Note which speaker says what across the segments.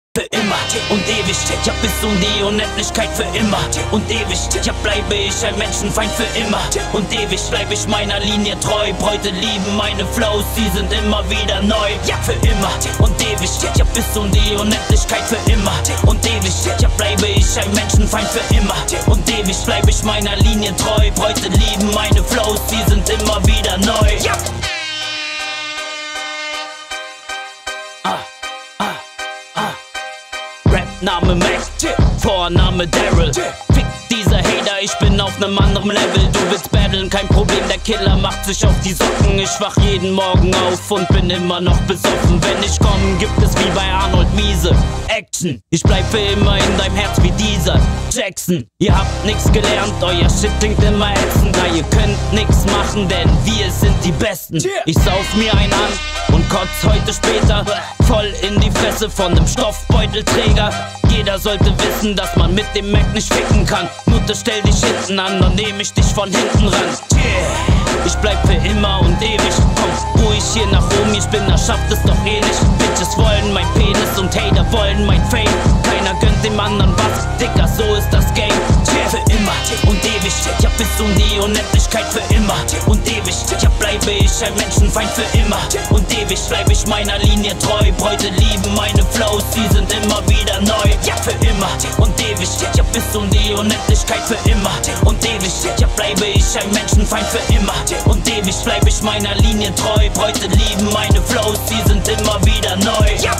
Speaker 1: Für immer und ewig, ja bis um die Unendlichkeit. Für immer und ewig, ja bleibe ich ein Menschenfeind. Für immer und ewig bleib ich meiner Linie treu. Bräute lieben meine Flows, sie sind immer wieder neu. Ja für immer und ewig, ja bis um die Unendlichkeit. Für immer und ewig, ja bleibe ich ein Menschenfeind. Für immer und ewig bleib ich meiner Linie treu. Bräute lieben meine Flows, sie sind immer wieder neu. Ja. Name Mac, Vorname Daryl. Fick diese Hater, ich bin auf nem anderen Level. Du willst battlen, kein Problem, der Killer macht sich auf die Socken. Ich wach jeden Morgen auf und bin immer noch besoffen. Wenn ich komme, gibt es wie bei Arnold Miese Action. Ich bleib für immer in deinem Herz wie dieser Jackson. Ihr habt nix gelernt, euer Shit klingt immer ätzend. Da ihr könnt nix machen, denn wir sind die Besten. Ich sauf mir einen an und kotz heute später voll in die Fresse von nem Stoffbeutelträger. Jeder sollte wissen, dass man mit dem Mac nicht ficken kann. Mutter, stell dich hinten an, dann nehm ich dich von hinten ran. Ich bleib für immer und ewig. Komm ruhig hier nach oben, ich bin, das schafft es doch eh nicht. Bitches wollen mein Penis und Hater wollen mein Fame. Keiner gönnt dem anderen was, Dicker, so ist das Game. Für immer und ewig, ja bis um die Unendlichkeit. Für immer und ewig, ja bleibe ich ein Menschenfeind. Für immer und ewig bleib ich meiner Linie treu. Bräute lieben meine Flows, sie sind immer wieder neu. Ja für immer und ewig, ja bis um die Unendlichkeit. Für immer und ewig, ja bleibe ich ein Menschenfeind. Für immer und ewig bleib ich meiner Linie treu. Bräute lieben meine Flows, sie sind immer wieder neu. Ja.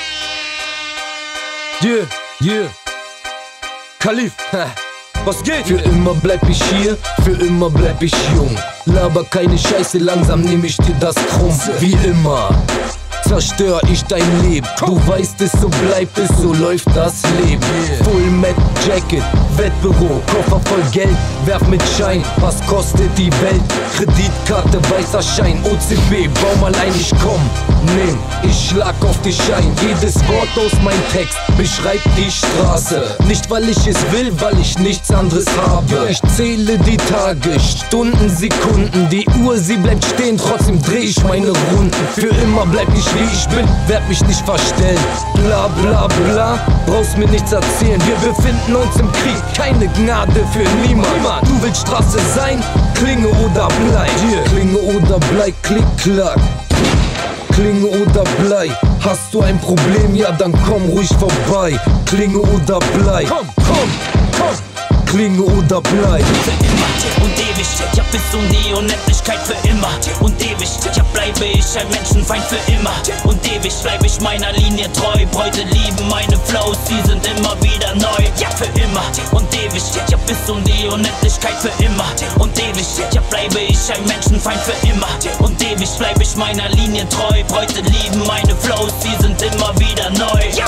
Speaker 2: Yeah. Khalif, was geht? Für immer bleib ich hier, für immer bleib ich jung. Laber keine Scheiße, langsam nehm ich dir das krumm. Wie immer zerstör ich dein Leben. Du weißt es, so bleibt es, so läuft das Leben. Full Met Jacket, Wettbüro, Koffer voll Geld, werf mit Schein. Was kostet die Welt? Kreditkarte, weißer Schein, OCB, bau mal ein, ich komm, nimm, ich schlag auf dich ein. Jedes Wort aus meinem Text beschreibt die Straße. Nicht weil ich es will, weil ich nichts anderes habe. Ich zähle die Tage, Stunden, Sekunden. Die Uhr, sie bleibt stehen, trotzdem dreh ich meine Runden. Für immer bleib ich wie ich bin, werd mich nicht verstellen. Bla bla bla, brauchst mir nichts erzählen. Wir befinden uns im Krieg, keine Gnade für niemand. Du willst Straße sein, Klinge oder Blei. Klinge oder Blei, klick klack. Klinge oder Blei, hast du ein Problem, ja dann komm ruhig vorbei. Klinge oder Blei, komm. Klinge oder Blei.
Speaker 1: Für immer und ewig, ja bis um die Unendlichkeit. Für immer und ewig, ja bleibe ich ein Menschenfeind. Für immer und ewig bleib ich meiner Linie treu. Bräute lieben meine Flows, sie sind immer wieder neu. Ja für immer und ewig, ja bis um die Unendlichkeit. Für immer und ewig, ja bleibe ich ein Menschenfeind. Für immer und ewig bleib ich meiner Linie treu. Bräute lieben meine Flows, sie sind immer wieder neu. Ja.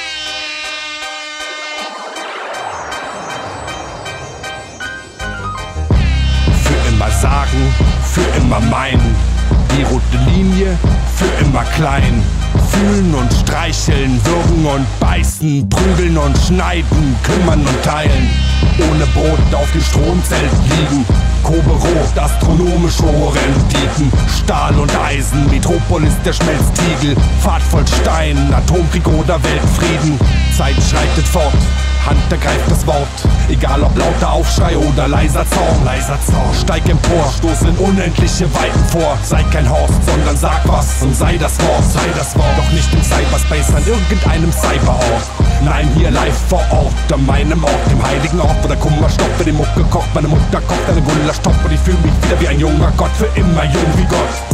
Speaker 3: Sagen, für immer meinen, die rote Linie für immer klein. Fühlen und streicheln, würgen und beißen, prügeln und schneiden, kümmern und teilen. Ohne Brot auf dem Stromzelt liegen, Kobe rot, astronomisch hohe Renditen. Stahl und Eisen, Metropolis der Schmelztiegel. Fahrt voll Stein, Atomkrieg oder Weltfrieden. Zeit schreitet fort, Hand ergreift das Wort. Egal ob lauter Aufschrei oder leiser Zorn. Steig empor, stoß in unendliche Weiten vor. Sei kein Horst, sondern sag was und sei das Wort. Doch nicht im Cyberspace an irgendeinem Cyberort. Nein, hier live vor Ort, an meinem Ort, dem heiligen Ort, wo der Kummer stoppt, wenn die Mucke kocht. Meine Mutter kocht eine Gulasch-Top und ich fühl mich wieder wie ein junger Gott, für immer jung wie Gott.